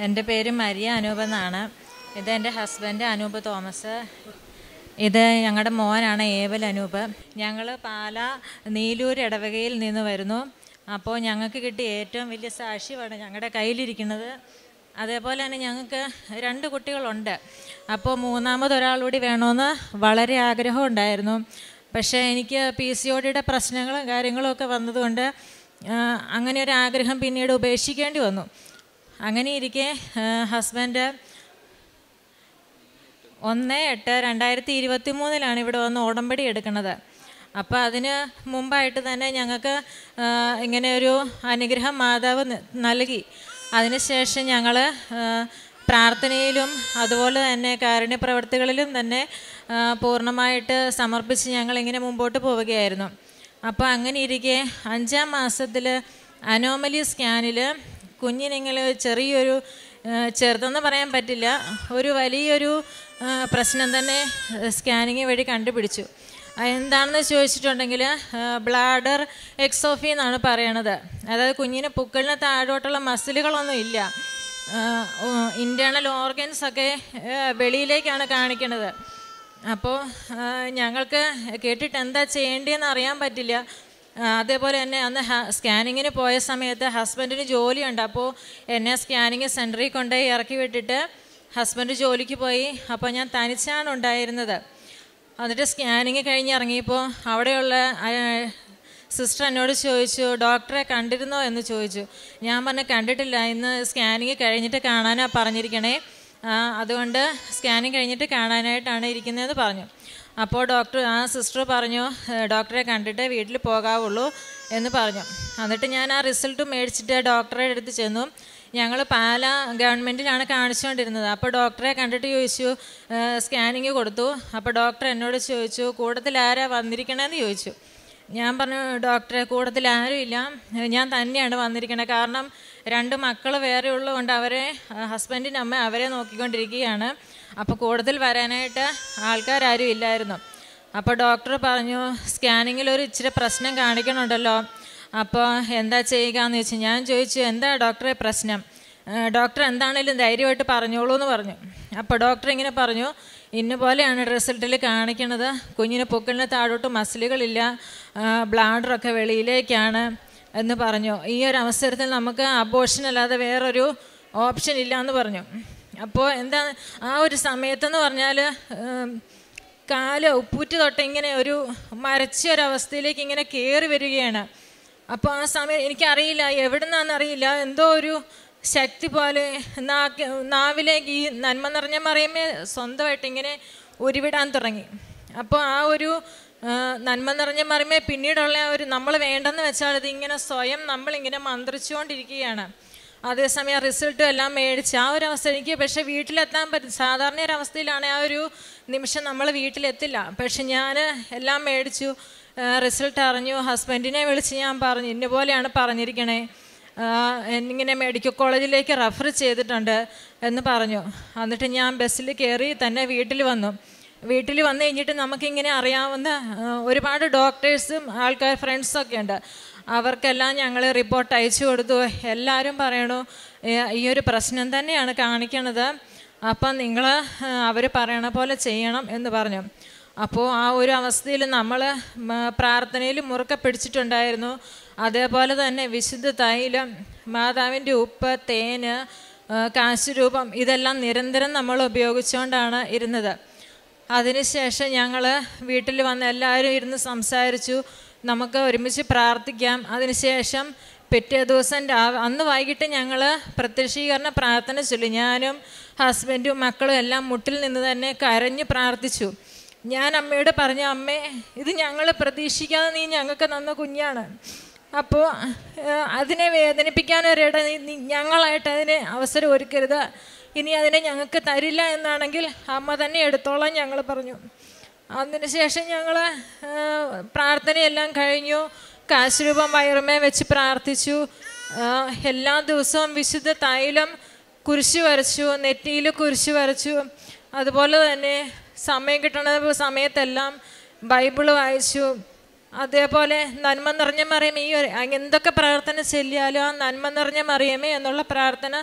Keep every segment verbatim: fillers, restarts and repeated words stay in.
എൻ്റെ പേര് മരിയ അനൂപ് എന്നാണ്. ഇതെൻ്റെ ഹസ്ബൻഡ് അനൂപ് തോമസ്. ഇത് ഞങ്ങളുടെ മോനാണ് ഏവൽ അനൂപ്. ഞങ്ങൾ പാല നീലൂർ ഇടവകയിൽ നിന്ന് വരുന്നു. അപ്പോൾ ഞങ്ങൾക്ക് കിട്ടിയ ഏറ്റവും വലിയ സാക്ഷ്യമാണ് ഞങ്ങളുടെ കയ്യിലിരിക്കുന്നത്. അതേപോലെ തന്നെ ഞങ്ങൾക്ക് രണ്ട് കുട്ടികളുണ്ട്. അപ്പോൾ മൂന്നാമതൊരാളൂടി വേണമെന്ന് വളരെ ആഗ്രഹം ഉണ്ടായിരുന്നു. പക്ഷേ എനിക്ക് പി സി ഒ ഡിയുടെ പ്രശ്നങ്ങളും കാര്യങ്ങളും ഒക്കെ വന്നതുകൊണ്ട് അങ്ങനെ ഒരു ആഗ്രഹം പിന്നീട് ഉപേക്ഷിക്കേണ്ടി വന്നു. അങ്ങനെ ഇരിക്കെ ഹസ്ബൻഡ് ഒന്ന് എട്ട് രണ്ടായിരത്തി ഇരുപത്തി മൂന്നിലാണ് ഇവിടെ വന്ന് ഉടമ്പടി എടുക്കുന്നത്. അപ്പോൾ അതിന് മുമ്പായിട്ട് തന്നെ ഞങ്ങൾക്ക് ഇങ്ങനെ ഒരു അനുഗ്രഹം മാതാവ് നൽകി. അതിനുശേഷം ഞങ്ങൾ പ്രാർത്ഥനയിലും അതുപോലെ തന്നെ കാരുണ്യ പ്രവർത്തികളിലും തന്നെ പൂർണ്ണമായിട്ട് സമർപ്പിച്ച് ഞങ്ങളിങ്ങനെ മുമ്പോട്ട് പോവുകയായിരുന്നു. അപ്പോൾ അങ്ങനെ ഇരിക്കെ അഞ്ചാം മാസത്തിൽ അനോമലി സ്കാനിൽ കുഞ്ഞിനിങ്ങനെ ചെറിയൊരു ചെറുതെന്ന് പറയാൻ പറ്റില്ല, ഒരു വലിയൊരു പ്രശ്നം തന്നെ സ്കാനിങ് വഴി കണ്ടുപിടിച്ചു. എന്താണെന്ന് ചോദിച്ചിട്ടുണ്ടെങ്കിൽ ബ്ലാഡർ എക്സോഫി എന്നാണ് പറയണത്. അതായത് കുഞ്ഞിന് പുക്കളിന് താഴോട്ടുള്ള മസിലുകളൊന്നും ഇല്ല, ഇൻറ്റേർണൽ ഓർഗൻസൊക്കെ വെളിയിലേക്കാണ് കാണിക്കണത്. അപ്പോൾ ഞങ്ങൾക്ക് കേട്ടിട്ട് എന്താ ചെയ്യേണ്ടതെന്ന് അറിയാൻ പറ്റില്ല. അതേപോലെ തന്നെ അന്ന് സ്കാനിങ്ങിന് പോയ സമയത്ത് ഹസ്ബൻഡിന് ജോലിയുണ്ട്. അപ്പോൾ എന്നെ സ്കാനിങ് സെൻറ്ററിൽ കൊണ്ടുപോയി ഇറക്കി വിട്ടിട്ട് ഹസ്ബൻഡ് ജോലിക്ക് പോയി. അപ്പോൾ ഞാൻ തനിച്ചാണ് ഉണ്ടായിരുന്നത്. എന്നിട്ട് സ്കാനിങ് കഴിഞ്ഞ് ഇറങ്ങിയപ്പോൾ അവിടെയുള്ള സിസ്റ്റർ എന്നോട് ചോദിച്ചു, ഡോക്ടറെ കണ്ടിരുന്നോ എന്ന് ചോദിച്ചു. ഞാൻ പറഞ്ഞു കണ്ടിട്ടില്ല, ഇന്ന് സ്കാനിങ് കഴിഞ്ഞിട്ട് കാണാനാണ് പറഞ്ഞിരിക്കണേ, അതുകൊണ്ട് സ്കാനിങ് കഴിഞ്ഞിട്ട് കാണാനായിട്ടാണ് ഇരിക്കുന്നതെന്ന് പറഞ്ഞു. അപ്പോൾ ഡോക്ടർ ആ സിസ്റ്റർ പറഞ്ഞു ഡോക്ടറെ കണ്ടിട്ട് വീട്ടിൽ പോകാവുള്ളൂ എന്ന് പറഞ്ഞു. എന്നിട്ട് ഞാൻ ആ റിസൾട്ട് മേടിച്ചിട്ട് ഡോക്ടറെ അടുത്ത് ചെന്നു. ഞങ്ങൾ പാല ഗവൺമെൻറ്റിലാണ് കാണിച്ചുകൊണ്ടിരുന്നത്. അപ്പോൾ ഡോക്ടറെ കണ്ടിട്ട് ചോദിച്ചു, സ്കാനിങ് കൊടുത്തു. അപ്പോൾ ഡോക്ടർ എന്നോട് ചോദിച്ചു കൂട്ടത്തിൽ ആരാ വന്നിരിക്കണമെന്ന് ചോദിച്ചു. ഞാൻ പറഞ്ഞു ഡോക്ടറെ കൂട്ടത്തിൽ ആരും ഇല്ല, ഞാൻ തന്നെയാണ് വന്നിരിക്കണത്. കാരണം രണ്ട് മക്കൾ വേറെ ഉള്ളതുകൊണ്ട് അവരെ ഹസ്ബൻഡിൻ്റെ അമ്മ അവരെ നോക്കിക്കൊണ്ടിരിക്കുകയാണ്. അപ്പോൾ കൂടുതൽ വരാനായിട്ട് ആൾക്കാരും ഇല്ലായിരുന്നു. അപ്പോൾ ഡോക്ടർ പറഞ്ഞു സ്കാനിങ്ങിൽ ഒരു ഇച്ചിരി പ്രശ്നം കാണിക്കണുണ്ടല്ലോ, അപ്പോൾ എന്താ ചെയ്യുക എന്ന് ചോദിച്ചു. ഞാൻ ചോദിച്ചു എന്താ ഡോക്ടറെ പ്രശ്നം? ഡോക്ടർ എന്താണേലും ധൈര്യമായിട്ട് പറഞ്ഞോളൂ എന്ന് പറഞ്ഞു. അപ്പോൾ ഡോക്ടർ ഇങ്ങനെ പറഞ്ഞു, ഇന്നുപോലെയാണ് റിസൾട്ടിൽ കാണിക്കണത്, കുഞ്ഞിന് പൊക്കിളിന് താഴോട്ട് മസിലുകളില്ല, ബ്ലാഡറൊക്കെ വെളിയിലേക്കാണ് എന്ന് പറഞ്ഞു. ഈ ഒരു അവസരത്തിൽ നമുക്ക് അബോർഷൻ അല്ലാതെ വേറൊരു ഓപ്ഷൻ ഇല്ല എന്ന് പറഞ്ഞു. അപ്പോൾ എന്താ ആ ഒരു സമയത്തെന്ന് പറഞ്ഞാൽ കാല് ഉപ്പൂറ്റി തൊട്ട് ഇങ്ങനെ ഒരു മരച്ച ഒരവസ്ഥയിലേക്ക് ഇങ്ങനെ കയറി വരികയാണ്. അപ്പോൾ ആ സമയം എനിക്കറിയില്ല എവിടെ നിന്നാണെന്നറിയില്ല, എന്തോ ഒരു ശക്തി പോലെ നാക്ക് നാവിലേക്ക് ഈ നന്മ നിറഞ്ഞ മറിയമേ സ്വന്തമായിട്ട് ഇങ്ങനെ ഉരുവിടാൻ തുടങ്ങി. അപ്പോൾ ആ ഒരു നന്മ നിറഞ്ഞ മറിയമേ പിന്നീടുള്ള ഒരു നമ്മൾ വേണ്ടെന്ന് വെച്ചാൽ ഇതിങ്ങനെ സ്വയം നമ്മളിങ്ങനെ മന്ത്രിച്ചുകൊണ്ടിരിക്കുകയാണ്. അതേസമയം റിസൾട്ടും എല്ലാം മേടിച്ച് ആ ഒരു അവസ്ഥ എനിക്ക് പക്ഷേ വീട്ടിലെത്താൻ പറ്റും. സാധാരണ ഒരു അവസ്ഥയിലാണ് ആ ഒരു നിമിഷം നമ്മൾ വീട്ടിലെത്തില്ല. പക്ഷെ ഞാൻ എല്ലാം മേടിച്ചു, റിസൾട്ട് അറിഞ്ഞു, ഹസ്ബൻഡിനെ വിളിച്ച് ഞാൻ പറഞ്ഞു ഇന്നുപോലെയാണ് പറഞ്ഞിരിക്കണേ, എന്നിങ്ങനെ മെഡിക്കൽ കോളേജിലേക്ക് റെഫർ ചെയ്തിട്ടുണ്ട് എന്ന് പറഞ്ഞു. എന്നിട്ട് ഞാൻ ബസ്സിൽ കയറി തന്നെ വീട്ടിൽ വന്നു. വീട്ടിൽ വന്നു കഴിഞ്ഞിട്ട് നമുക്കിങ്ങനെ അറിയാവുന്ന ഒരുപാട് ഡോക്ടേഴ്സും ആൾക്കാർ ഫ്രണ്ട്സൊക്കെ ഉണ്ട്. അവർക്കെല്ലാം ഞങ്ങൾ റിപ്പോർട്ട് അയച്ചു കൊടുത്തു. എല്ലാവരും പറയണു ഈ ഒരു പ്രശ്നം തന്നെയാണ് കാണിക്കണത്, അപ്പം നിങ്ങൾ അവർ പറയണ പോലെ ചെയ്യണം എന്ന് പറഞ്ഞു. അപ്പോൾ ആ ഒരു അവസ്ഥയിൽ നമ്മൾ പ്രാർത്ഥനയിൽ മുറുക്കെ പിടിച്ചിട്ടുണ്ടായിരുന്നു. അതേപോലെ തന്നെ വിശുദ്ധ തൈലം, മാതാവിൻ്റെ ഉപ്പ്, തേന്, കാശുരൂപം ഇതെല്ലാം നിരന്തരം നമ്മൾ ഉപയോഗിച്ചുകൊണ്ടാണ് ഇരുന്നത്. അതിനുശേഷം ഞങ്ങൾ വീട്ടിൽ വന്ന് എല്ലാവരും ഇരുന്ന് സംസാരിച്ചു, നമുക്ക് ഒരുമിച്ച് പ്രാർത്ഥിക്കാം. അതിനുശേഷം പിറ്റേ ദിവസം അന്ന് വൈകിട്ട് ഞങ്ങൾ പ്രത്യക്ഷീകരണ പ്രാർത്ഥന ചൊല്ലി. ഞാനും ഹസ്ബൻഡും മക്കളും എല്ലാം മുട്ടിൽ നിന്ന് തന്നെ കരഞ്ഞ് പ്രാർത്ഥിച്ചു. ഞാൻ അമ്മയോട് പറഞ്ഞു, അമ്മേ ഇത് ഞങ്ങൾ പ്രതീക്ഷിക്കാതെ നീ ഞങ്ങൾക്ക് തന്ന കുഞ്ഞാണ്, അപ്പോൾ അതിനെ വേദനിപ്പിക്കാനൊരിട ഞങ്ങളായിട്ട് അതിന് അവസരം ഒരുക്കരുത്, ഇനി അതിനെ ഞങ്ങൾക്ക് തരില്ല എന്നാണെങ്കിൽ അമ്മ തന്നെ എടുത്തോളാം ഞങ്ങൾ പറഞ്ഞു. അതിനുശേഷം ഞങ്ങൾ പ്രാർത്ഥനയെല്ലാം കഴിഞ്ഞു, കാശുരൂപം വയറുമേ വെച്ച് പ്രാർത്ഥിച്ചു. എല്ലാ ദിവസവും വിശുദ്ധ തൈലം കുരിശ് വരച്ചു, നെറ്റിയിൽ കുരിശ് വരച്ചു. അതുപോലെ തന്നെ സമയം കിട്ടുന്ന സമയത്തെല്ലാം ബൈബിള് വായിച്ചു. അതേപോലെ നന്മ നിറഞ്ഞ മറിയമേ, ഈ എന്തൊക്കെ പ്രാർത്ഥന ചൊല്ലിയാലും ആ നന്മ നിറഞ്ഞ മറിയമേ എന്നുള്ള പ്രാർത്ഥന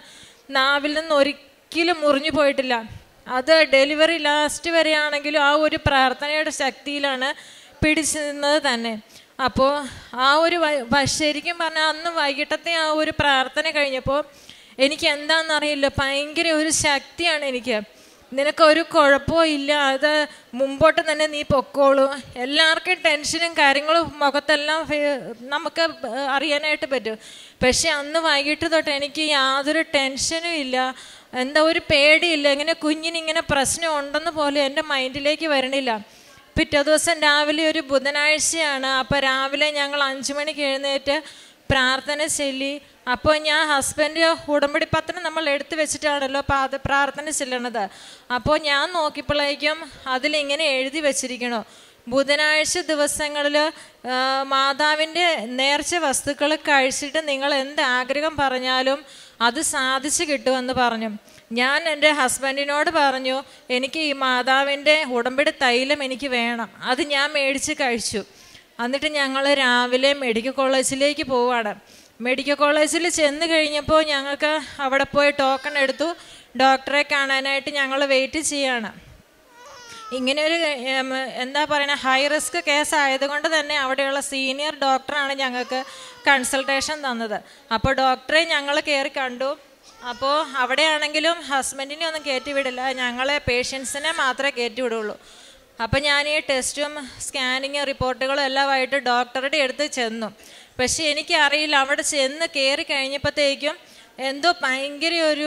നാവിൽ നിന്ന് ഒരിക്കലും മുറിഞ്ഞു പോയിട്ടില്ല. അത് ഡെലിവറി ലാസ്റ്റ് വരെയാണെങ്കിലും ആ ഒരു പ്രാർത്ഥനയുടെ ശക്തിയിലാണ് പിടിച്ചു നിന്നത് തന്നെ. അപ്പോൾ ആ ഒരു ശരിക്കും പറഞ്ഞാൽ അന്ന് വൈകിട്ടത്തെ ആ ഒരു പ്രാർത്ഥന കഴിഞ്ഞപ്പോൾ എനിക്ക് എന്താണെന്നറിയില്ല, ഭയങ്കര ഒരു ശക്തിയാണ് എനിക്ക്. നിനക്കൊരു കുഴപ്പവും ഇല്ല, അത് മുമ്പോട്ട് തന്നെ നീ പൊക്കോളൂ. എല്ലാവർക്കും ടെൻഷനും കാര്യങ്ങളും മുഖത്തെല്ലാം നമുക്ക് അറിയാനായിട്ട് പറ്റും. പക്ഷെ അന്ന് വൈകിട്ട് തൊട്ട് എനിക്ക് യാതൊരു ടെൻഷനും ഇല്ല, എന്താ ഒരു പേടിയില്ല. ഇങ്ങനെ കുഞ്ഞിനിങ്ങനെ പ്രശ്നം ഉണ്ടെന്ന് പോലും എൻ്റെ മൈൻഡിലേക്ക് വരണില്ല. പിറ്റേ ദിവസം രാവിലെ ഒരു ബുധനാഴ്ചയാണ്. അപ്പോൾ രാവിലെ ഞങ്ങൾ അഞ്ചു മണിക്ക് എഴുന്നേറ്റ് പ്രാർത്ഥന ചൊല്ലി. അപ്പോൾ ഞാൻ ഹസ്ബൻഡ് ഉടമ്പടി പത്രം നമ്മൾ എടുത്തു വെച്ചിട്ടാണല്ലോ പാത പ്രാർത്ഥന ചെല്ലണത്. അപ്പോൾ ഞാൻ നോക്കിയപ്പോഴേക്കും അതിലിങ്ങനെ എഴുതി വെച്ചിരിക്കണു, ബുധനാഴ്ച ദിവസങ്ങളിൽ മാതാവിൻ്റെ നേർച്ച വസ്തുക്കൾ കഴിച്ചിട്ട് നിങ്ങൾ എന്ത് ആഗ്രഹം പറഞ്ഞാലും അത് സാധിച്ചു കിട്ടുമെന്ന് പറഞ്ഞു. ഞാൻ എൻ്റെ ഹസ്ബൻഡിനോട് പറഞ്ഞു, എനിക്ക് ഈ മാതാവിൻ്റെ ഉടമ്പടി തൈലം എനിക്ക് വേണം, അത് ഞാൻ മേടിച്ച് കഴിച്ചു. എന്നിട്ട് ഞങ്ങൾ രാവിലെ മെഡിക്കൽ കോളേജിലേക്ക് പോവാണ്. മെഡിക്കൽ കോളേജിൽ ചെന്ന് കഴിഞ്ഞപ്പോൾ ഞങ്ങൾക്ക് അവിടെ പോയി ടോക്കൺ എടുത്തു. ഡോക്ടറെ കാണാനായിട്ട് ഞങ്ങൾ വെയിറ്റ് ചെയ്യാണ്. ഇങ്ങനെയൊരു എന്താ പറയുക, ഹൈ റിസ്ക് കേസ് ആയതുകൊണ്ട് തന്നെ അവിടെയുള്ള സീനിയർ ഡോക്ടറാണ് ഞങ്ങൾക്ക് കൺസൾട്ടേഷൻ തന്നത്. അപ്പോൾ ഡോക്ടറെ ഞങ്ങൾ കയറി കണ്ടു. അപ്പോൾ അവിടെയാണെങ്കിലും ഹസ്ബൻഡിനെ ഒന്നും കയറ്റി വിടില്ല, ഞങ്ങളെ പേഷ്യൻസിനെ മാത്രമേ കയറ്റി വിടുള്ളൂ. അപ്പം ഞാൻ ഈ ടെസ്റ്റും സ്കാനിങ് റിപ്പോർട്ടുകളും എല്ലാമായിട്ട് ഡോക്ടറുടെ അടുത്ത് ചെന്നു. പക്ഷെ എനിക്കറിയില്ല, അവിടെ ചെന്ന് കയറി കഴിഞ്ഞപ്പോഴത്തേക്കും എന്തോ ഭയങ്കര ഒരു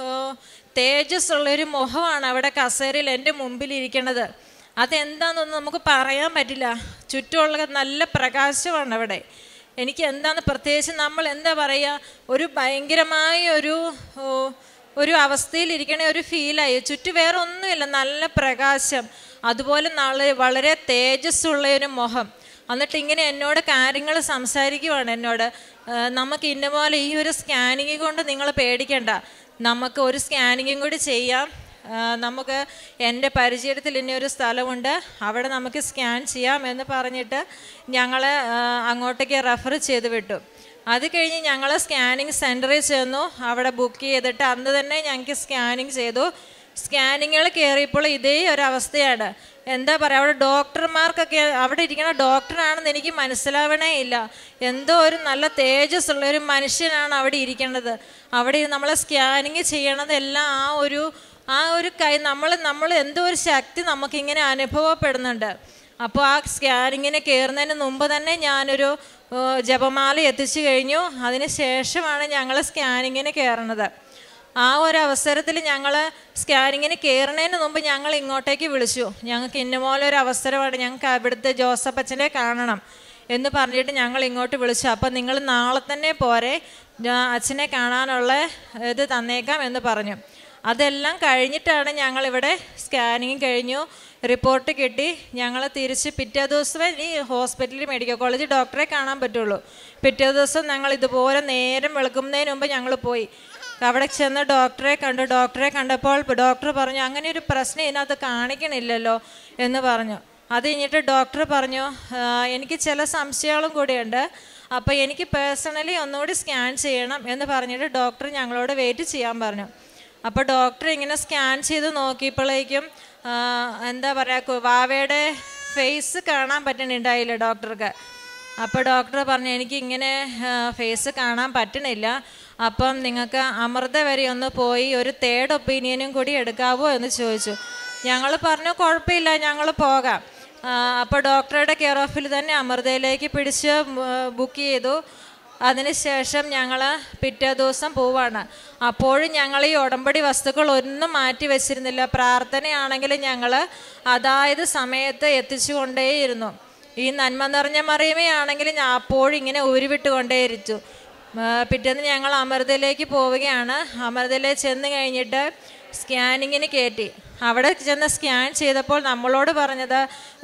തേജസ് ഉള്ളൊരു മുഖമാണ് അവിടെ കസേരയിൽ എൻ്റെ മുമ്പിൽ ഇരിക്കണത്. അതെന്താണെന്നൊന്നും നമുക്ക് പറയാൻ പറ്റില്ല. ചുറ്റുമുള്ള നല്ല പ്രകാശമാണ് അവിടെ. എനിക്ക് എന്താണെന്ന് പ്രത്യേകിച്ച് നമ്മൾ എന്താ പറയുക, ഒരു ഭയങ്കരമായ ഒരു ഒരു അവസ്ഥയിലിരിക്കണ ഒരു ഫീലായി. ചുറ്റും വേറെ ഒന്നുമില്ല, നല്ല പ്രകാശം, അതുപോലെ നാളെ വളരെ തേജസ്സുള്ള ഒരു മുഖം. എന്നിട്ട് ഇങ്ങനെ എന്നോട് കാര്യങ്ങൾ സംസാരിക്കുവാണ്. എന്നോട് നമുക്ക് ഇന്നപോലെ ഈ ഒരു സ്കാനിങ് കൊണ്ട് നിങ്ങൾ പേടിക്കണ്ട, നമുക്ക് ഒരു സ്കാനിങ്ങും കൂടി ചെയ്യാം, നമുക്ക് എൻ്റെ പരിചയത്തിൽ ഇനി ഒരു സ്ഥലമുണ്ട്, അവിടെ നമുക്ക് സ്കാൻ ചെയ്യാം എന്ന് പറഞ്ഞിട്ട് ഞങ്ങൾ അങ്ങോട്ടേക്ക് റെഫർ ചെയ്ത് വിട്ടു. അത് കഴിഞ്ഞ് ഞങ്ങൾ സ്കാനിങ് സെൻറ്ററിൽ ചെന്നു. അവിടെ ബുക്ക് ചെയ്തിട്ട് അന്ന് തന്നെ ഞങ്ങൾക്ക് സ്കാനിങ് ചെയ്തു. സ്കാനിങ്ങുകൾ കയറിയപ്പോൾ ഇതേ ഒരവസ്ഥയാണ്. എന്താ പറയുക, അവിടെ ഡോക്ടർമാർക്കൊക്കെ അവിടെ ഇരിക്കുന്ന ഡോക്ടറാണെന്ന് എനിക്ക് മനസ്സിലാവണേ ഇല്ല. എന്തോ ഒരു നല്ല തേജസ് ഉള്ളൊരു മനുഷ്യനാണ് അവിടെ ഇരിക്കേണ്ടത്. അവിടെ നമ്മളെ സ്കാനിങ് ചെയ്യണതെല്ലാം ആ ഒരു ആ ഒരു കൈ നമ്മൾ നമ്മൾ എന്തോ ഒരു ശക്തി നമുക്കിങ്ങനെ അനുഭവപ്പെടുന്നുണ്ട്. അപ്പോൾ ആ സ്കാനിങ്ങിന് കയറുന്നതിന് മുമ്പ് തന്നെ ഞാനൊരു ജപമാല എത്തിച്ചു കഴിഞ്ഞു. അതിന് ശേഷമാണ് ഞങ്ങൾ സ്കാനിങ്ങിന് കയറുന്നത്. ആ ഒരു അവസരത്തിൽ ഞങ്ങൾ സ്കാനിങ്ങിന് കയറുന്നതിന് മുമ്പ് ഞങ്ങൾ ഇങ്ങോട്ടേക്ക് വിളിച്ചു. ഞങ്ങൾക്ക് ഇന്നപോലെ ഒരു അവസരമാണ്, ഞങ്ങൾക്ക് അവിടുത്തെ ജോസഫ് അച്ഛനെ കാണണം എന്ന് പറഞ്ഞിട്ട് ഞങ്ങൾ ഇങ്ങോട്ട് വിളിച്ചു. അപ്പം നിങ്ങൾ നാളെ തന്നെ പോരെ, അച്ഛനെ കാണാനുള്ള ഇത് തന്നേക്കാം എന്ന് പറഞ്ഞു. അതെല്ലാം കഴിഞ്ഞിട്ടാണ് ഞങ്ങളിവിടെ സ്കാനിങ് കഴിഞ്ഞു, റിപ്പോർട്ട് കിട്ടി. ഞങ്ങൾ തിരിച്ച് പിറ്റേ ദിവസമേ ഈ ഹോസ്പിറ്റലിൽ മെഡിക്കൽ കോളേജ് ഡോക്ടറെ കാണാൻ പറ്റുള്ളൂ. പിറ്റേ ദിവസം ഞങ്ങൾ ഇതുപോലെ നേരം വെളുക്കുന്നതിന് മുമ്പ് ഞങ്ങൾ പോയി അവിടെ ചെന്ന് ഡോക്ടറെ കണ്ടു. ഡോക്ടറെ കണ്ടപ്പോൾ ഡോക്ടർ പറഞ്ഞു, അങ്ങനെ ഒരു പ്രശ്നം ഇതിനകത്ത് കാണിക്കണില്ലല്ലോ എന്ന് പറഞ്ഞു. അത് കഴിഞ്ഞിട്ട് ഡോക്ടർ പറഞ്ഞു, എനിക്ക് ചില സംശയങ്ങളും കൂടിയുണ്ട്, അപ്പോൾ എനിക്ക് പേഴ്സണലി ഒന്നുകൂടി സ്കാൻ ചെയ്യണം എന്ന് പറഞ്ഞിട്ട് ഡോക്ടർ ഞങ്ങളോട് വെയിറ്റ് ചെയ്യാൻ പറഞ്ഞു. അപ്പോൾ ഡോക്ടർ ഇങ്ങനെ സ്കാൻ ചെയ്ത് നോക്കിയപ്പോഴേക്കും എന്താ പറയുക, വാവയുടെ ഫേസ് കാണാൻ പറ്റണുണ്ടായില്ല ഡോക്ടർക്ക്. അപ്പോൾ ഡോക്ടർ പറഞ്ഞു, എനിക്ക് ഇങ്ങനെ ഫേസ് കാണാൻ പറ്റണില്ല, അപ്പം നിങ്ങൾക്ക് അമൃത വരെ ഒന്ന് പോയി ഒരു തേർഡ് ഒപ്പീനിയനും കൂടി എടുക്കാവോ എന്ന് ചോദിച്ചു. ഞങ്ങൾ പറഞ്ഞു കുഴപ്പമില്ല, ഞങ്ങൾ പോകാം. അപ്പോൾ ഡോക്ടറുടെ കെയർ ഓഫിൽ തന്നെ അമൃതയിലേക്ക് പിടിച്ച് ബുക്ക് ചെയ്തു. അതിനുശേഷം ഞങ്ങൾ പിറ്റേ ദിവസം പോവാണ്. അപ്പോഴും ഞങ്ങൾ ഈ ഉടമ്പടി വസ്തുക്കൾ ഒന്നും മാറ്റി വെച്ചിരുന്നില്ല. പ്രാർത്ഥനയാണെങ്കിൽ ഞങ്ങൾ അതായത് സമയത്ത് എത്തിച്ചു കൊണ്ടേയിരുന്നു. ഈ നന്മ നിറഞ്ഞ മറിയമേ ആണെങ്കിൽ ഞാൻ അപ്പോഴും ഇങ്ങനെ ഉരുവിട്ട് കൊണ്ടേയിരിച്ചു. പിറ്റേന്ന് ഞങ്ങൾ അമൃതയിലേക്ക് പോവുകയാണ്. അമൃതയിൽ ചെന്ന് കഴിഞ്ഞിട്ട് സ്കാനിങ്ങിന് കയറ്റി. അവിടെ ചെന്ന് സ്കാൻ ചെയ്തപ്പോൾ നമ്മളോട് പറഞ്ഞത്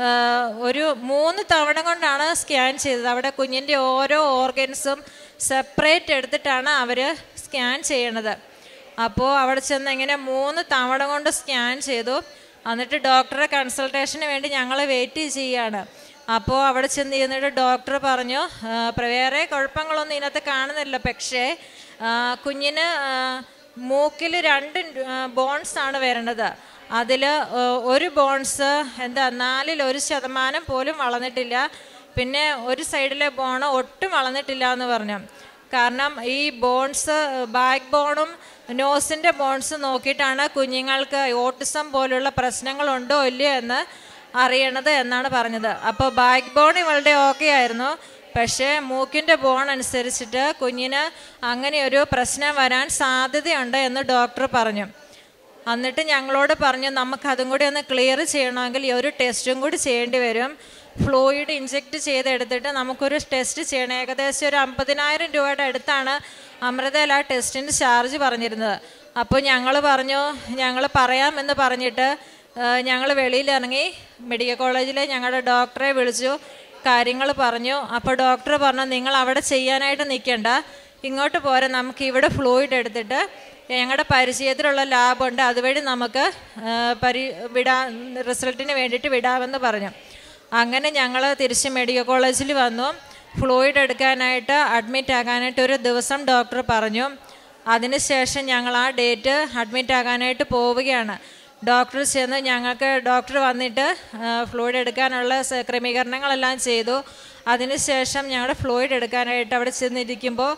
ഒരു മൂന്ന് തവണ കൊണ്ടാണ് സ്കാൻ ചെയ്തത്. അവിടെ കുഞ്ഞിൻ്റെ ഓരോ ഓർഗൻസും സെപ്പറേറ്റ് എടുത്തിട്ടാണ് അവർ സ്കാൻ ചെയ്യണത്. അപ്പോൾ അവിടെ ചെന്ന് ഇങ്ങനെ മൂന്ന് തവണ കൊണ്ട് സ്കാൻ ചെയ്തു. എന്നിട്ട് ഡോക്ടറെ കൺസൾട്ടേഷന് വേണ്ടി ഞങ്ങൾ വെയിറ്റ് ചെയ്യുകയാണ്. അപ്പോൾ അവിടെ ചെന്ന് ഇരുന്നിട്ട് ഡോക്ടർ പറഞ്ഞു, വേറെ കുഴപ്പങ്ങളൊന്നും ഇതിനകത്ത് കാണുന്നില്ല, പക്ഷേ കുഞ്ഞിന് മൂക്കിൽ രണ്ട് ബോൺസാണ് വരണത്. അതിൽ ഒരു ബോൺസ് എന്താ നാലിൽ ഒരു ശതമാനം പോലും വളർന്നിട്ടില്ല. പിന്നെ ഒരു സൈഡിലെ ബോണ് ഒട്ടും വളർന്നിട്ടില്ല എന്ന് പറഞ്ഞു. കാരണം ഈ ബോൺസ് ബാക്ക് ബോണും നോസിൻ്റെ ബോൺസ് നോക്കിയിട്ടാണ് കുഞ്ഞുങ്ങൾക്ക് ഓട്ടിസം പോലുള്ള പ്രശ്നങ്ങളുണ്ടോ ഇല്ലയോ എന്ന് അറിയണത് എന്നാണ് പറഞ്ഞത്. അപ്പോൾ ബാക്ക് ബോൺ ഇവളുടെ ഓക്കെ ആയിരുന്നു. പക്ഷേ മൂക്കിൻ്റെ ബോൺ അനുസരിച്ചിട്ട് കുഞ്ഞിന് അങ്ങനെയൊരു പ്രശ്നം വരാൻ സാധ്യതയുണ്ട് എന്ന് ഡോക്ടർ പറഞ്ഞു. എന്നിട്ട് ഞങ്ങളോട് പറഞ്ഞു നമുക്കതും കൂടി ഒന്ന് ക്ലിയർ ചെയ്യണമെങ്കിൽ ഈ ഒരു ടെസ്റ്റും കൂടി ചെയ്യേണ്ടി വരും. ഫ്ലൂയിഡ് ഇഞ്ചെക്റ്റ് ചെയ്തെടുത്തിട്ട് നമുക്കൊരു ടെസ്റ്റ് ചെയ്യണം. ഏകദേശം ഒരു അമ്പതിനായിരം രൂപയുടെ അടുത്താണ് അമൃതയിൽ ആ ടെസ്റ്റിന് ചാർജ് പറഞ്ഞിരുന്നത്. അപ്പോൾ ഞങ്ങൾ പറഞ്ഞു ഞങ്ങൾ പറയാമെന്ന് പറഞ്ഞിട്ട് ഞങ്ങൾ വെളിയിലിറങ്ങി മെഡിക്കൽ കോളേജിലെ ഞങ്ങളുടെ ഡോക്ടറെ വിളിച്ചു, കാര്യങ്ങൾ പറഞ്ഞു. അപ്പോൾ ഡോക്ടർ പറഞ്ഞു നിങ്ങൾ അവിടെ ചെയ്യാനായിട്ട് നിൽക്കണ്ട, ഇങ്ങോട്ട് പോരെ, നമുക്ക് ഇവിടെ ഫ്ലൂയിഡ് എടുത്തിട്ട് ഞങ്ങളുടെ പരിചയത്തിലുള്ള ലാബുണ്ട് അതുവഴി നമുക്ക് പരി വിടാ റിസൾട്ടിന് വേണ്ടിയിട്ട് വിടാമെന്ന് പറഞ്ഞു. അങ്ങനെ ഞങ്ങൾ തിരിച്ച് മെഡിക്കൽ കോളേജിൽ വന്നു. ഫ്ലൂയിഡ് എടുക്കാനായിട്ട് അഡ്മിറ്റ് ആകാനായിട്ട് ഒരു ദിവസം ഡോക്ടർ പറഞ്ഞു. അതിനുശേഷം ഞങ്ങൾ ആ ഡേറ്റ് അഡ്മിറ്റ് ആകാനായിട്ട് പോവുകയാണ്. ഡോക്ടർ ചെന്ന് ഞങ്ങൾക്ക് ഡോക്ടർ വന്നിട്ട് ഫ്ലൂയിഡ് എടുക്കാനുള്ള ക്രമീകരണങ്ങളെല്ലാം ചെയ്തു. അതിനുശേഷം ഞങ്ങളുടെ ഫ്ലൂയിഡ് എടുക്കാനായിട്ട് അവിടെ ചെന്നിരിക്കുമ്പോൾ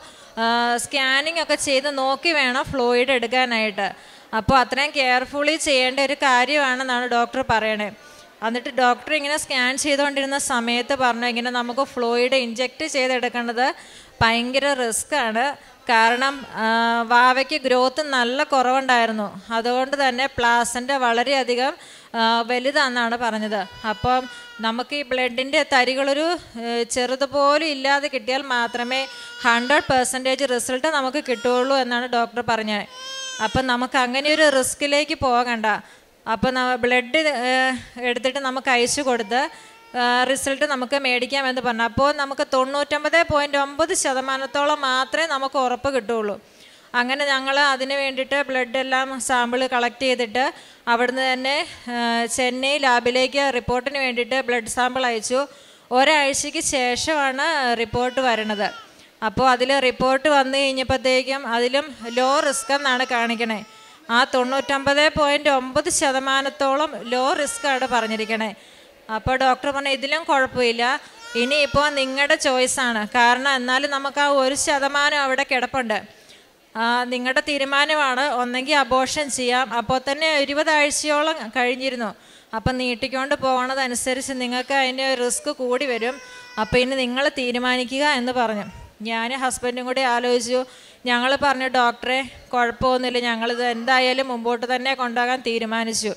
സ്കാനിങ് ഒക്കെ ചെയ്ത് നോക്കി വേണം ഫ്ലൂയിഡ് എടുക്കാനായിട്ട്. അപ്പോൾ അത്രയും കെയർഫുള്ളി ചെയ്യേണ്ട ഒരു കാര്യമാണെന്നാണ് ഡോക്ടർ പറയണേ. എന്നിട്ട് ഡോക്ടർ ഇങ്ങനെ സ്കാൻ ചെയ്തുകൊണ്ടിരുന്ന സമയത്ത് പറഞ്ഞു ഇങ്ങനെ നമുക്ക് ഫ്ലൂയിഡ് ഇഞ്ചെക്റ്റ് ചെയ്തെടുക്കേണ്ടത് ഭയങ്കര റിസ്ക്കാണ്. കാരണം വാവയ്ക്ക് ഗ്രോത്ത് നല്ല കുറവുണ്ടായിരുന്നു. അതുകൊണ്ട് തന്നെ പ്ലാസൻ്റ വളരെയധികം വലുതാണെന്നാണ് പറഞ്ഞത്. അപ്പം നമുക്ക് ഈ ബ്ലഡിൻ്റെ തരികളൊരു ചെറുതുപോലും ഇല്ലാതെ കിട്ടിയാൽ മാത്രമേ ഹൺഡ്രഡ് പെർസെൻറ്റേജ് റിസൾട്ട് നമുക്ക് കിട്ടുകയുള്ളൂ എന്നാണ് ഡോക്ടർ പറഞ്ഞത്. അപ്പം നമുക്ക് അങ്ങനെയൊരു റിസ്കിലേക്ക് പോകണ്ട. അപ്പോൾ ബ്ലഡ് എടുത്തിട്ട് നമുക്ക് അയച്ചു കൊടുത്ത് റിസൾട്ട് നമുക്ക് മേടിക്കാമെന്ന് പറഞ്ഞു. അപ്പോൾ നമുക്ക് തൊണ്ണൂറ്റൊമ്പത് പോയിൻറ്റ് ഒമ്പത് ശതമാനത്തോളം മാത്രമേ നമുക്ക് ഉറപ്പ് കിട്ടുകയുള്ളൂ. അങ്ങനെ ഞങ്ങൾ അതിന് വേണ്ടിയിട്ട് ബ്ലഡ് എല്ലാം സാമ്പിൾ കളക്ട് ചെയ്തിട്ട് അവിടുന്ന് തന്നെ ചെന്നൈ ലാബിലേക്ക് റിപ്പോർട്ടിന് വേണ്ടിയിട്ട് ബ്ലഡ് സാമ്പിൾ അയച്ചു. ഒരാഴ്ചയ്ക്ക് ശേഷമാണ് റിപ്പോർട്ട് വരണത്. അപ്പോൾ അതിൽ റിപ്പോർട്ട് വന്നു കഴിഞ്ഞപ്പോഴത്തേക്കും അതിലും ലോ റിസ്ക് എന്നാണ് കാണിക്കണേ. ആ തൊണ്ണൂറ്റൊമ്പത് പോയിൻറ്റ് ഒമ്പത് ശതമാനത്തോളം ലോ റിസ്ക്കാണ് പറഞ്ഞിരിക്കണേ. അപ്പോൾ ഡോക്ടർ പറഞ്ഞു ഇതിലും കുഴപ്പമില്ല, ഇനിയിപ്പോൾ നിങ്ങളുടെ ചോയ്സാണ്. കാരണം എന്നാലും നമുക്ക് ആ ഒരു ശതമാനം അവിടെ കിടപ്പുണ്ട്. നിങ്ങളുടെ തീരുമാനമാണ്, ഒന്നെങ്കിൽ അബോർഷൻ ചെയ്യാം. അപ്പോൾ തന്നെ ഇരുപതാഴ്ചയോളം കഴിഞ്ഞിരുന്നു. അപ്പം നീട്ടിക്കൊണ്ട് പോകണതനുസരിച്ച് നിങ്ങൾക്ക് അതിൻ്റെ റിസ്ക് കൂടി വരും. അപ്പോൾ ഇനി നിങ്ങൾ തീരുമാനിക്കുക എന്ന് പറഞ്ഞു. ഞാൻ ഹസ്ബൻഡും കൂടി ആലോചിച്ചു. ഞങ്ങൾ പറഞ്ഞു ഡോക്ടറെ കുഴപ്പമൊന്നുമില്ല, ഞങ്ങളിത് എന്തായാലും മുമ്പോട്ട് തന്നെ കൊണ്ടുപോകാൻ തീരുമാനിച്ചു.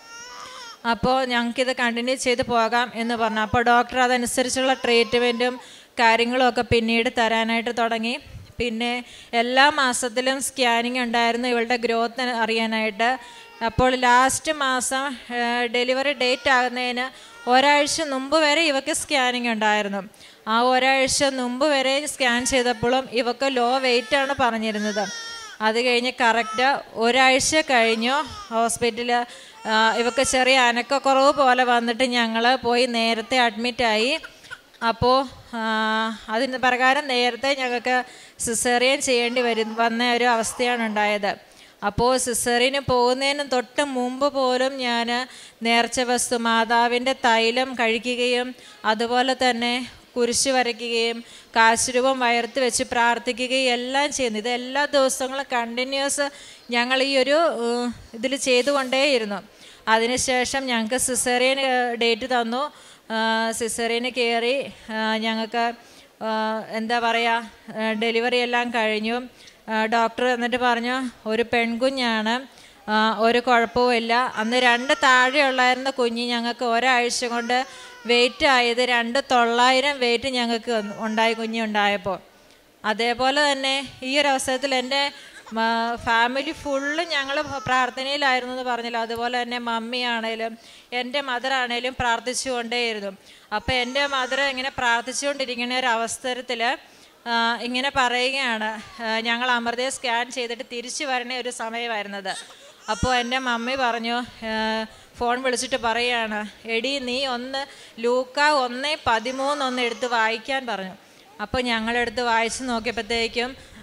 അപ്പോൾ ഞങ്ങൾക്കിത് കണ്ടിന്യൂ ചെയ്ത് പോകാം എന്ന് പറഞ്ഞു. അപ്പോൾ ഡോക്ടർ അതനുസരിച്ചുള്ള ട്രീറ്റ്മെൻറ്റും കാര്യങ്ങളും ഒക്കെ പിന്നീട് തരാനായിട്ട് തുടങ്ങി. പിന്നെ എല്ലാ മാസത്തിലും സ്കാനിങ് ഉണ്ടായിരുന്നു ഇവളുടെ ഗ്രോത്ത് അറിയാനായിട്ട്. അപ്പോൾ ലാസ്റ്റ് മാസം ഡെലിവറി ഡേറ്റ് ആകുന്നതിന് ഒരാഴ്ച മുമ്പ് വരെ ഇവക്ക് സ്കാനിങ് ഉണ്ടായിരുന്നു. ആ ഒരാഴ്ച മുമ്പ് വരെ സ്കാൻ ചെയ്തപ്പോഴും ഇവക്ക് ലോ വെയിറ്റാണ് പറഞ്ഞിരുന്നത്. അത് കഴിഞ്ഞ് കറക്റ്റ് ഒരാഴ്ച കഴിഞ്ഞു ഹോസ്പിറ്റലിൽ ഇവക്ക് ചെറിയ അനക്കക്കുറവ് പോലെ വന്നിട്ട് ഞങ്ങൾ പോയി നേരത്തെ അഡ്മിറ്റായി. അപ്പോൾ അതിന് പ്രകാരം നേരത്തെ ഞങ്ങൾക്ക് സിസേറിയൻ ചെയ്യേണ്ടി വരും വന്ന ഒരു അവസ്ഥയാണ് ഉണ്ടായത്. അപ്പോൾ സിസേറിയന് പോകുന്നതിന് തൊട്ട് മുമ്പ് പോലും ഞാൻ നേർച്ച വസ്തു മാതാവിൻ്റെ തൈലം കഴിക്കുകയും അതുപോലെ തന്നെ കുരിശ് വരയ്ക്കുകയും കാശുരൂപം വയർത്ത് വെച്ച് പ്രാർത്ഥിക്കുകയും എല്ലാം ചെയ്യുന്നു. ഇത് എല്ലാ ദിവസങ്ങളും കണ്ടിന്യൂസ് ഞങ്ങൾ ഈ ഒരു ഇതിൽ ചെയ്തുകൊണ്ടേയിരുന്നു. അതിനുശേഷം ഞങ്ങൾക്ക് സിസേറിയൻ ഡേറ്റ് തന്നു. സിസേറിയന് കയറി ഞങ്ങൾക്ക് എന്താ പറയുക ഡെലിവറി എല്ലാം കഴിഞ്ഞു. ഡോക്ടർ എന്നിട്ട് പറഞ്ഞു ഒരു പെൺകുഞ്ഞാണ്, ഒരു കുഴപ്പവുമില്ല. അന്ന് രണ്ട് താഴെയുള്ളായിരുന്ന കുഞ്ഞ് ഞങ്ങൾക്ക് ഒരാഴ്ച കൊണ്ട് വെയിറ്റ് ആയത് രണ്ട് തൊള്ളായിരം വെയിറ്റ് ഞങ്ങൾക്ക് ഉണ്ടായി കുഞ്ഞുണ്ടായപ്പോൾ. അതേപോലെ തന്നെ ഈ ഒരു അവസരത്തിൽ എൻ്റെ ഫാമിലി ഫുള്ള് ഞങ്ങൾ പ്രാർത്ഥനയിലായിരുന്നു എന്ന് പറഞ്ഞില്ല. അതുപോലെ തന്നെ മമ്മി ആണേലും എൻ്റെ മദർ ആണേലും പ്രാർത്ഥിച്ചു കൊണ്ടേയിരുന്നു. അപ്പോൾ എൻ്റെ മദർ ഇങ്ങനെ പ്രാർത്ഥിച്ചുകൊണ്ടിരിക്കുന്ന ഒരു അവസരത്തിൽ ഇങ്ങനെ പറയുകയാണ്, ഞങ്ങൾ അമൃതയെ സ്കാൻ ചെയ്തിട്ട് തിരിച്ചു വരണ ഒരു സമയമായിരുന്നത്. അപ്പോൾ എൻ്റെ മമ്മി പറഞ്ഞു, ഫോൺ വിളിച്ചിട്ട് പറയുകയാണ്, എടി നീ ഒന്ന് ലൂക്ക ഒന്ന് പതിമൂന്ന് ഒന്ന് എടുത്ത് വായിക്കാൻ പറഞ്ഞു. അപ്പോൾ ഞങ്ങളെടുത്ത് വായിച്ച് നോക്കിയപ്പോഴത്തേക്കും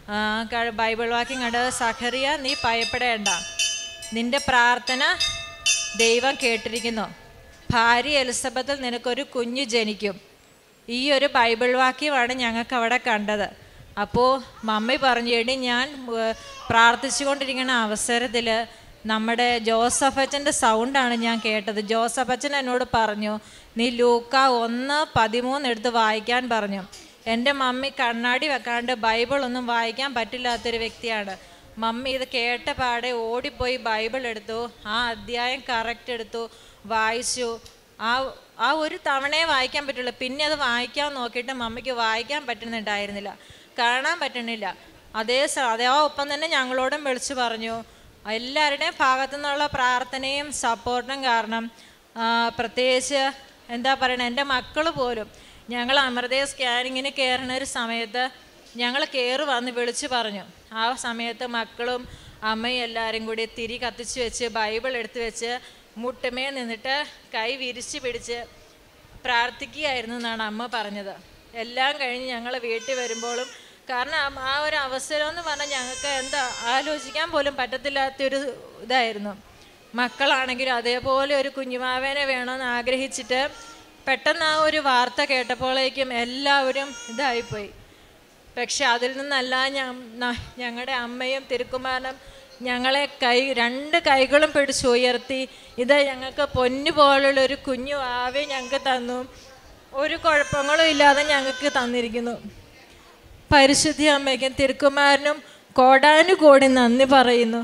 ബൈബിൾ വാക്യം കണ്ടത്, സഖറിയ നീ ഭയപ്പെടേണ്ട, നിന്റെ പ്രാർത്ഥന ദൈവം കേട്ടിരിക്കുന്നു, ഭാര്യ എലിസബത്തിൽ നിനക്കൊരു കുഞ്ഞ് ജനിക്കും. ഈ ഒരു ബൈബിൾ വാക്യമാണ് ഞങ്ങൾക്ക് അവിടെ കണ്ടത്. അപ്പോൾ മമ്മി പറഞ്ഞു, എടി ഞാൻ പ്രാർത്ഥിച്ചു കൊണ്ടിരിക്കുന്ന അവസരത്തിൽ നമ്മുടെ ജോസഫച്ചൻ്റെ സൗണ്ടാണ് ഞാൻ കേട്ടത്. ജോസഫച്ചൻ എന്നോട് പറഞ്ഞു, നീ ലൂക്ക ഒന്ന് പതിമൂന്ന് എടുത്ത് വായിക്കാൻ പറഞ്ഞു. എൻ്റെ മമ്മി കണ്ണാടി വെക്കാണ്ട് ബൈബിളൊന്നും വായിക്കാൻ പറ്റില്ലാത്തൊരു വ്യക്തിയാണ്. മമ്മി ഇത് കേട്ട പാടെ ഓടിപ്പോയി ബൈബിൾ എടുത്തു, ആ അധ്യായം കറക്റ്റ് എടുത്തു, വായിച്ചു. ആ ആ ഒരു തവണയെ വായിക്കാൻ പറ്റുള്ളൂ. പിന്നെ അത് വായിക്കാൻ നോക്കിയിട്ട് മമ്മിക്ക് വായിക്കാൻ പറ്റുന്നുണ്ടായിരുന്നില്ല, കാണാൻ പറ്റണില്ല. അതേ അതേ ഒപ്പം തന്നെ ഞങ്ങളോടും വിളിച്ചു പറഞ്ഞു. എല്ലാവരുടെയും ഭാഗത്തു നിന്നുള്ള പ്രാർത്ഥനയും സപ്പോർട്ടും കാരണം പ്രത്യേകിച്ച് എന്താ പറയണത്, എൻ്റെ മക്കൾ പോലും ഞങ്ങൾ അമൃതയ സ്കാനിങ്ങിന് കയറുന്ന ഒരു സമയത്ത് ഞങ്ങൾ കയറി വന്ന് വിളിച്ചു പറഞ്ഞു. ആ സമയത്ത് മക്കളും അമ്മയും എല്ലാവരും കൂടി തിരി കത്തിച്ച് വെച്ച് ബൈബിൾ എടുത്ത് വെച്ച് മുട്ടുമേ നിന്നിട്ട് കൈ വിരിച്ച് പിടിച്ച് പ്രാർത്ഥിക്കുകയായിരുന്നു എന്നാണ് അമ്മ പറഞ്ഞത്. എല്ലാം കഴിഞ്ഞ് ഞങ്ങൾ വീട്ടിൽ വരുമ്പോഴും, കാരണം ആ ഒരു അവസരം എന്ന് പറഞ്ഞാൽ ഞങ്ങൾക്ക് എന്താ ആലോചിക്കാൻ പോലും പറ്റത്തില്ലാത്തൊരു ഇതായിരുന്നു. മക്കളാണെങ്കിലും അതേപോലെ ഒരു കുഞ്ഞുമാവേനെ വേണമെന്ന് ആഗ്രഹിച്ചിട്ട് പെട്ടെന്ന് ആ ഒരു വാർത്ത കേട്ടപ്പോഴേക്കും എല്ലാവരും ഇതായിപ്പോയി. പക്ഷെ അതിൽ നിന്നല്ല ഞങ്ങളുടെ അമ്മയും തിരുക്കുമാരനും ഞങ്ങളെ കൈ രണ്ട് കൈകളും പിടിച്ചുയർത്തി, ഇത് ഞങ്ങൾക്ക് പൊന്നു പോലുള്ള ഒരു കുഞ്ഞു ആവെ ഞങ്ങൾക്ക് തന്നു, ഒരു കുഴപ്പങ്ങളും ഇല്ലാതെ ഞങ്ങൾക്ക് തന്നിരിക്കുന്നു. പരിശുദ്ധി അമ്മയ്ക്കും തിരുക്കുമാരനും കോടാനുകോടി നന്ദി പറയുന്നു.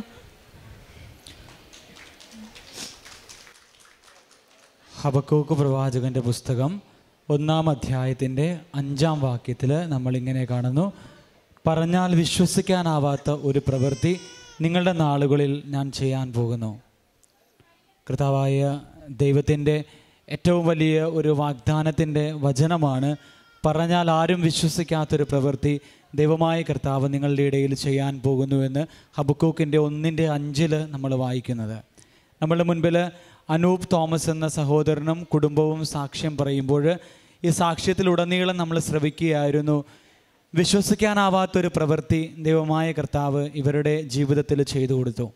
ഹബക്കൂക്ക് പ്രവാചകൻ്റെ പുസ്തകം ഒന്നാം അധ്യായത്തിൻ്റെ അഞ്ചാം വാക്യത്തിൽ നമ്മളിങ്ങനെ കാണുന്നു, പറഞ്ഞാൽ വിശ്വസിക്കാനാവാത്ത ഒരു പ്രവൃത്തി നിങ്ങളുടെ നാളുകളിൽ ഞാൻ ചെയ്യാൻ പോകുന്നു. കർത്താവായ ദൈവത്തിൻ്റെ ഏറ്റവും വലിയ ഒരു വാഗ്ദാനത്തിൻ്റെ വചനമാണ്. പറഞ്ഞാൽ ആരും വിശ്വസിക്കാത്തൊരു പ്രവൃത്തി ദൈവമായ കർത്താവ് നിങ്ങളുടെ ഇടയിൽ ചെയ്യാൻ പോകുന്നുവെന്ന് ഹബക്കൂക്കിൻ്റെ ഒന്നിൻ്റെ അഞ്ചിൽ നമ്മൾ വായിക്കുന്നത്. നമ്മളുടെ മുൻപിൽ അനൂപ് തോമസ് എന്ന സഹോദരനും കുടുംബവും സാക്ഷ്യം പറയുമ്പോൾ ഈ സാക്ഷ്യത്തിലുടനീളം നമ്മൾ ശ്രവിക്കുകയായിരുന്നു. വിശ്വസിക്കാനാവാത്തൊരു പ്രവൃത്തി ദൈവമായ കർത്താവ് ഇവരുടെ ജീവിതത്തിൽ ചെയ്തു കൊടുത്തു.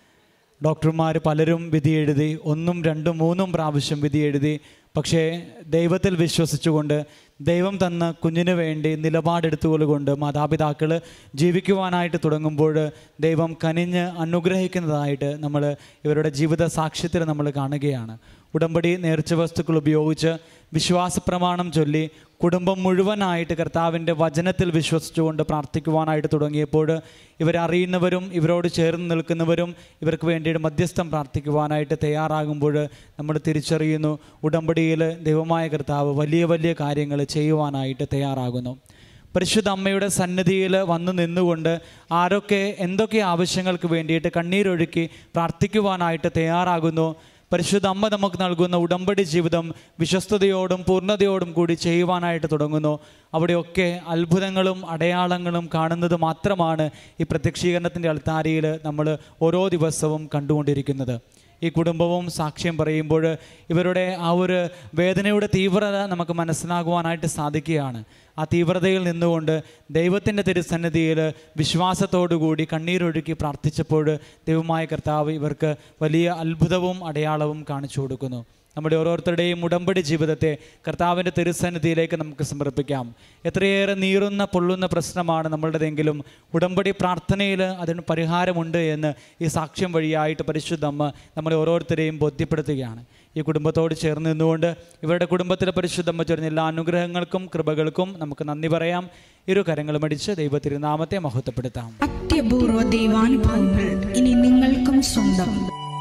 ഡോക്ടർമാർ പലരും വിധി എഴുതി, ഒന്നും രണ്ടും മൂന്നും പ്രാവശ്യം വിധി എഴുതി. പക്ഷേ ദൈവത്തിൽ വിശ്വസിച്ചുകൊണ്ട് ദൈവം തന്ന കുഞ്ഞിന് വേണ്ടി നിലപാടെടുത്തുകൊണ്ട് മാതാപിതാക്കൾ ജീവിക്കുവാനായിട്ട് തുടങ്ങുമ്പോൾ ദൈവം കനിഞ്ഞ് അനുഗ്രഹിക്കുന്നതായിട്ട് നമ്മൾ ഇവരുടെ ജീവിത സാക്ഷ്യത്തിൽ നമ്മൾ കാണുകയാണ്. ഉടമ്പടി നേർച്ച വസ്തുക്കൾ ഉപയോഗിച്ച് വിശ്വാസ പ്രമാണം ചൊല്ലി കുടുംബം മുഴുവനായിട്ട് കർത്താവിൻ്റെ വചനത്തിൽ വിശ്വസിച്ചുകൊണ്ട് പ്രാർത്ഥിക്കുവാനായിട്ട് തുടങ്ങിയപ്പോൾ ഇവരറിയുന്നവരും ഇവരോട് ചേർന്ന് നിൽക്കുന്നവരും ഇവർക്ക് വേണ്ടിയിട്ട് മധ്യസ്ഥം പ്രാർത്ഥിക്കുവാനായിട്ട് തയ്യാറാകുമ്പോൾ നമ്മൾ തിരിച്ചറിയുന്നു, ഉടമ്പടിയിൽ ദൈവമായ കർത്താവ് വലിയ വലിയ കാര്യങ്ങൾ ചെയ്യുവാനായിട്ട് തയ്യാറാകുന്നു. പരിശുദ്ധ അമ്മയുടെ സന്നിധിയിൽ വന്നു നിന്നുകൊണ്ട് ആരൊക്കെ എന്തൊക്കെ ആവശ്യങ്ങൾക്ക് വേണ്ടിയിട്ട് കണ്ണീരൊഴുക്കി പ്രാർത്ഥിക്കുവാനായിട്ട് തയ്യാറാകുന്നു, പരിശുദ്ധ അമ്മ നമുക്ക് നൽകുന്ന ഉടമ്പടി ജീവിതം വിശ്വസ്തയോടും പൂർണ്ണതയോടും കൂടി ചെയ്യുവാനായിട്ട് തുടങ്ങുന്നു. അവിടെയൊക്കെ അത്ഭുതങ്ങളും അടയാളങ്ങളും കാണുന്നത് മാത്രമാണ് ഈ പ്രത്യക്ഷീകരണത്തിൻ്റെ അൾത്താരയിൽ നമ്മൾ ഓരോ ദിവസവും കണ്ടുകൊണ്ടിരിക്കുന്നത്. ഈ കുടുംബവും സാക്ഷ്യം പറയുമ്പോൾ ഇവരുടെ ആ ഒരു വേദനയുടെ തീവ്രത നമുക്ക് മനസ്സിലാകുവാനായിട്ട് സാധിക്കുകയാണ്. ആ തീവ്രതയിൽ നിന്നുകൊണ്ട് ദൈവത്തിൻ്റെ തിരുസന്നിധിയിൽ വിശ്വാസത്തോടുകൂടി കണ്ണീരൊഴുക്കി പ്രാർത്ഥിച്ചപ്പോൾ ദൈവമായ കർത്താവ് ഇവർക്ക് വലിയ അത്ഭുതവും അടയാളവും കാണിച്ചു കൊടുക്കുന്നു. നമ്മുടെ ഓരോരുത്തരുടെയും ഉടമ്പടി ജീവിതത്തെ കർത്താവിൻ്റെ തിരുസന്നിധിയിലേക്ക് നമുക്ക് സമർപ്പിക്കാം. എത്രയേറെ നീറുന്ന പൊള്ളുന്ന പ്രശ്നമാണ് നമ്മളുടേതെങ്കിലും ഉടമ്പടി പ്രാർത്ഥനയിൽ അതിന് പരിഹാരമുണ്ട് എന്ന് ഈ സാക്ഷ്യം വഴിയായിട്ട് പരിശുദ്ധ അമ്മ നമ്മളെ ഓരോരുത്തരെയും ബോധ്യപ്പെടുത്തുകയാണ്. ഈ കുടുംബത്തോട് ചേർന്ന് നിന്നുകൊണ്ട് ഇവരുടെ കുടുംബത്തിലെ പരിശുദ്ധമ്മ ചൊരിഞ്ഞ എല്ലാ അനുഗ്രഹങ്ങൾക്കും കൃപകൾക്കും നമുക്ക് നന്ദി പറയാം. ഇരു കരങ്ങളും അടിച്ച് ദൈവ തിരുനാമത്തെ മഹത്വപ്പെടുത്താം. അത്യപൂർവ ദൈവാനുഭവങ്ങൾ ഇനി നിങ്ങൾക്കും സ്വന്തം.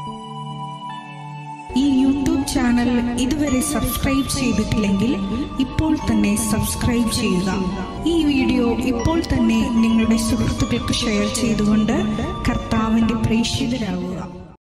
ഈ യൂട്യൂബ് ചാനൽ ഇതുവരെ സബ്സ്ക്രൈബ് ചെയ്തിട്ടില്ലെങ്കിൽ ഇപ്പോൾ തന്നെ സബ്സ്ക്രൈബ് ചെയ്യുക. ഈ വീഡിയോ ഇപ്പോൾ തന്നെ നിങ്ങളുടെ സുഹൃത്തുക്കൾക്ക് ഷെയർ ചെയ്തുകൊണ്ട് കർത്താവിൻ്റെ പ്രേക്ഷിതരാകുക.